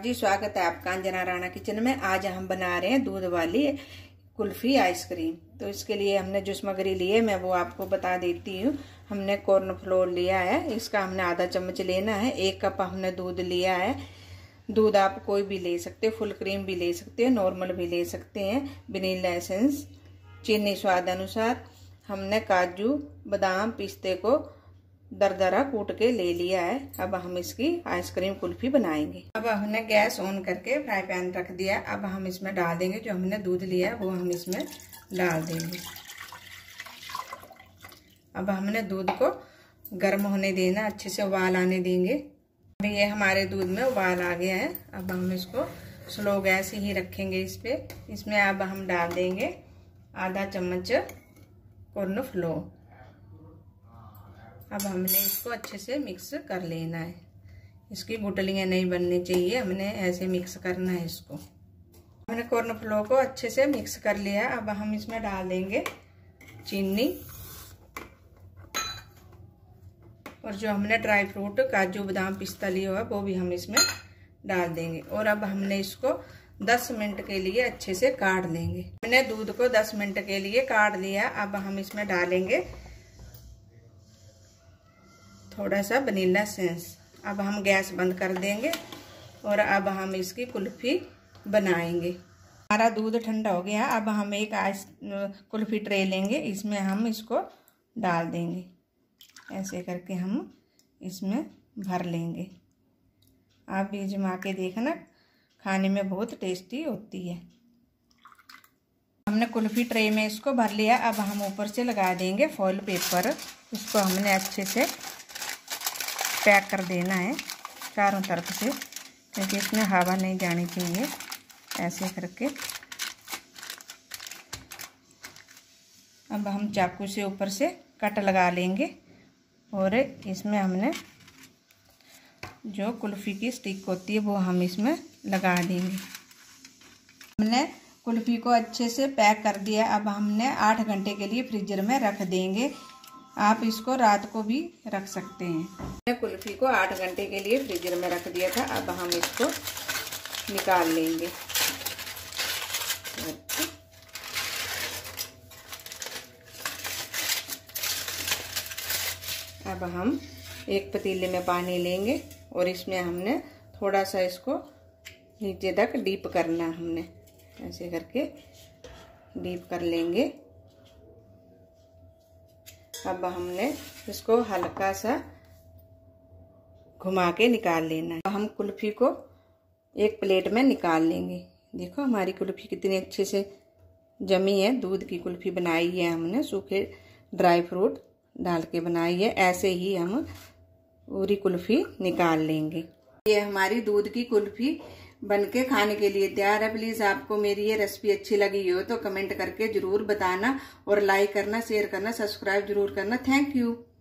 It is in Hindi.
जी, स्वागत है आपका अंजना राणा किचन में। आज हम बना रहे हैं दूध वाली कुल्फी आइसक्रीम। तो इसके लिए हमने जो सामग्री ली है मैं वो आपको बता देती हूँ। हमने कॉर्नफ्लोर लिया है, इसका हमने आधा चम्मच लेना है। 1 कप हमने दूध लिया है। दूध आप कोई भी ले सकते हो, फुल क्रीम भी ले सकते हैं, नॉर्मल भी ले सकते हैं। वनीला एसेंस, चीनी स्वाद अनुसार। हमने काजू, बादाम, पिस्ते को दरदरा कूट के ले लिया है। अब हम इसकी आइसक्रीम कुल्फी बनाएंगे। अब हमने गैस ऑन करके फ्राई पैन रख दिया। अब हम इसमें डाल देंगे जो हमने दूध लिया है वो हम इसमें डाल देंगे। अब हमने दूध को गर्म होने देना, अच्छे से उबाल आने देंगे। अभी ये हमारे दूध में उबाल आ गया है। अब हम इसको स्लो गैस ही रखेंगे इस पे। इसमें अब हम डाल देंगे आधा चम्मच कॉर्नफ्लोर। अब हमने इसको अच्छे से मिक्स कर लेना है। इसकी गुटलियां नहीं बननी चाहिए, हमने ऐसे मिक्स करना है इसको। हमने कॉर्नफ्लोर को अच्छे से मिक्स कर लिया। अब हम इसमें डाल देंगे चीनी और जो हमने ड्राई फ्रूट काजू बादाम पिस्ता लिया हुआ वो भी हम इसमें डाल देंगे। और अब हमने इसको 10 मिनट के लिए अच्छे से काढ़ लेंगे। हमने दूध को 10 मिनट के लिए काढ़ लिया। अब हम इसमें डालेंगे थोड़ा सा वनीला एसेंस। अब हम गैस बंद कर देंगे और अब हम इसकी कुल्फी बनाएंगे। हमारा दूध ठंडा हो गया। अब हम एक कुल्फी ट्रे लेंगे, इसमें हम इसको डाल देंगे। ऐसे करके हम इसमें भर लेंगे। आप भी जमा के देखना, खाने में बहुत टेस्टी होती है। हमने कुल्फी ट्रे में इसको भर लिया। अब हम ऊपर से लगा देंगे फॉइल पेपर। इसको हमने अच्छे से पैक कर देना है चारों तरफ से, क्योंकि इसमें हवा नहीं जानी चाहिए। ऐसे करके अब हम चाकू से ऊपर से कट लगा लेंगे और इसमें हमने जो कुल्फ़ी की स्टिक होती है वो हम इसमें लगा देंगे। हमने कुल्फ़ी को अच्छे से पैक कर दिया। अब हमने 8 घंटे के लिए फ्रीजर में रख देंगे। आप इसको रात को भी रख सकते हैं। मैंने कुल्फी को 8 घंटे के लिए फ्रीजर में रख दिया था। अब हम इसको निकाल लेंगे। अब हम एक पतीले में पानी लेंगे और इसमें हमने थोड़ा सा इसको नीचे तक डीप करना। हमने ऐसे करके डीप कर लेंगे। अब हमने इसको हल्का सा घुमा के निकाल लेना है। हम कुल्फी को एक प्लेट में निकाल लेंगे। देखो हमारी कुल्फी कितनी अच्छे से जमी है। दूध की कुल्फी बनाई है हमने, सूखे ड्राई फ्रूट डाल के बनाई है। ऐसे ही हम पूरी कुल्फी निकाल लेंगे। ये हमारी दूध की कुल्फी बनके खाने के लिए तैयार है। प्लीज आपको मेरी ये रेसिपी अच्छी लगी हो तो कमेंट करके जरूर बताना और लाइक करना, शेयर करना, सब्सक्राइब जरूर करना। Thank you.